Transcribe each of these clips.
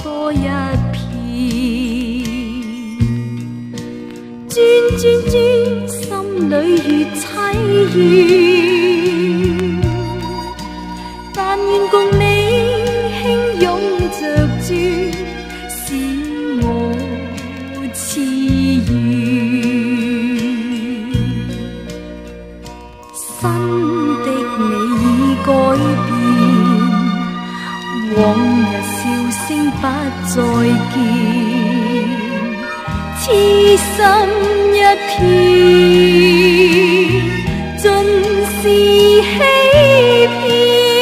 多一片，转转转，心里越凄怨。但愿共你轻拥着转，使我自愿。新的你已改變，往日笑聲不再見，痴心一片，盡是欺騙。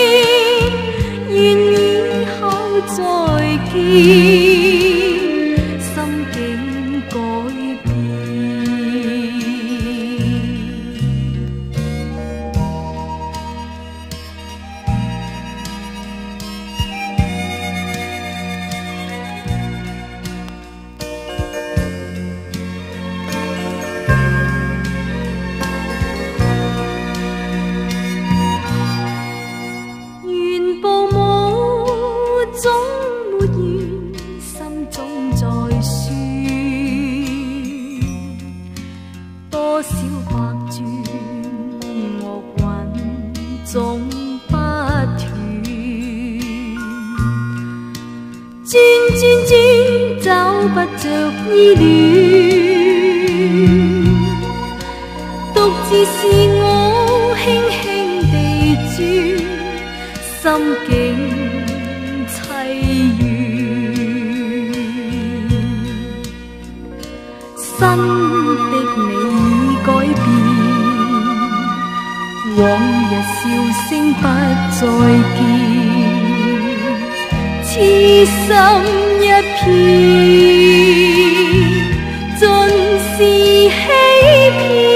願以後再見，心境改變。總沒完，心總在算，多少百轉樂韻總不斷，轉轉轉找不着依戀，獨自是我輕輕地轉，心境凄怨。新的你已改變，往日笑聲不再見，痴心一片，盡是欺騙。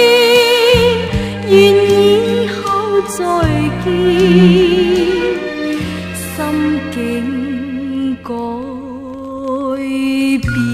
願以後再見，心境改變。